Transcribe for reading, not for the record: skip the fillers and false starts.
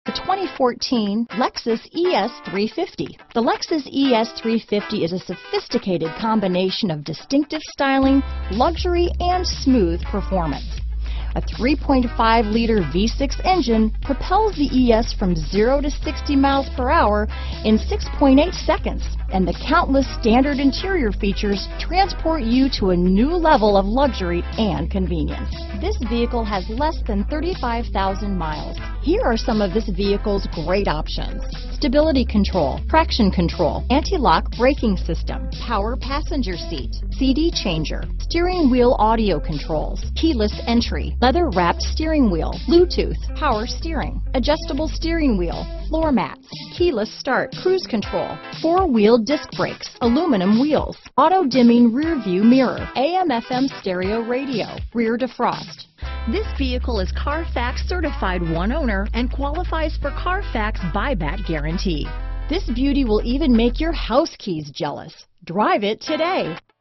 The 2014 Lexus ES 350. The Lexus ES 350 is a sophisticated combination of distinctive styling, luxury, and smooth performance. A 3.5-liter V6 engine propels the ES from 0 to 60 miles per hour in 6.8 seconds, and the countless standard interior features transport you to a new level of luxury and convenience. This vehicle has less than 35,000 miles. Here are some of this vehicle's great options: stability control, traction control, anti-lock braking system, power passenger seat, CD changer, steering wheel audio controls, keyless entry, leather-wrapped steering wheel, Bluetooth, power steering, adjustable steering wheel, floor mats, keyless start, cruise control, four-wheel disc brakes, aluminum wheels, auto-dimming rear-view mirror, AM/FM stereo radio, rear defrost. This vehicle is Carfax certified one owner and qualifies for Carfax buyback guarantee. This beauty will even make your house keys jealous. Drive it today.